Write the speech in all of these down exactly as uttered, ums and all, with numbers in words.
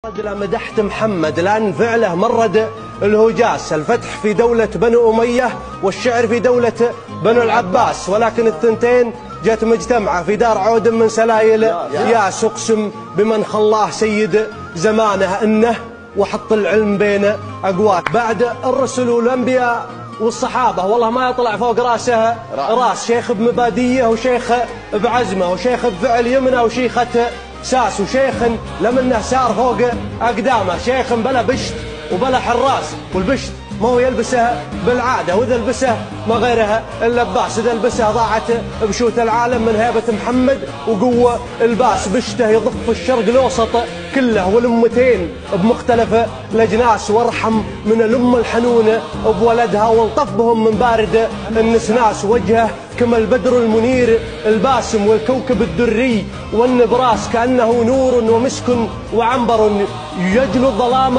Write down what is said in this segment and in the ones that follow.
مدحت محمد لأن فعله مرد الهجاس، الفتح في دولة بنو أمية والشعر في دولة بنو العباس، ولكن الثنتين جت مجتمعة في دار عود من سلايل ياس. أقسم بمن خلاه سيد زمانه إنه وحط العلم بين أقواك. بعد الرسل والأنبياء والصحابة والله ما يطلع فوق راسه راس، شيخ بمباديه وشيخ بعزمه وشيخ بفعل يمنه وشيخة ساس، وشيخ لمنه سار فوق أقدامه، شيخ بلا بشت وبلا حراس، والبشت ما هو يلبسه بالعادة، وإذا لبسه ما غيرها اللباس، إذا لبسه ضاعت بشوت العالم من هيبة محمد وقوة الباس. بشته يضف الشرق الأوسط كله والأمتين بمختلف الأجناس، وارحم من الأم الحنونة بولدها والطف بهم من بارد النسناس. وجهه كما البدر المنير الباسم والكوكب الدري والنبراس، كأنه نور ومسك وعنبر يجلو الظلام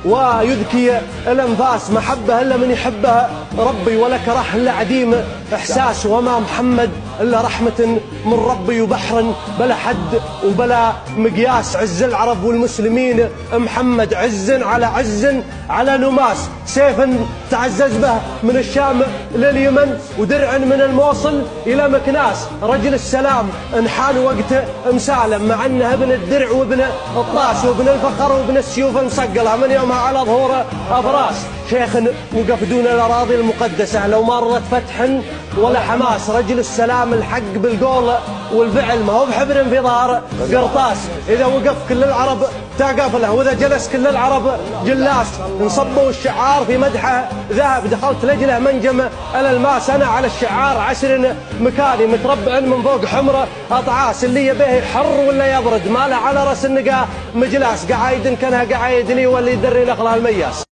ويذكي الأنفاس. محبة إلا من يحبها ربي ولا كره إلا عديم إحساس، وما محمد إلا رحمة من ربي وبحر بلا حد وبلا مقياس. عز العرب والمسلمين محمد، عز على عز على نماس، سيف تعزز به من الشام لليمن ودرع من الموصل إلى مكناس. رجل السلام انحان وقت مسالم، مع أنه ابن الدرع وابن الطاس وابن الفخر وابن السيوف مسقلة من يومها على ظهور أفراس. شيخ وقف دون الأراضي المقدسة لو مرت فتح ولا حماس. رجل السلام الحق بالقول والفعل، ما هو بحبر في ظهر قرطاس. إذا وقف كل العرب تقف له، وإذا جلس كل العرب جلاس. انصبوا الشعار في مدحه ذهب، دخلت لجله منجم الألماس. أنا على الشعار عشر مكاني متربع من فوق حمرة أطعاس، اللي يبيه حر ولا يبرد ما له على رأس النقا مجلاس. قعايد كانها قعايد لي واللي يدري نخلها المياس.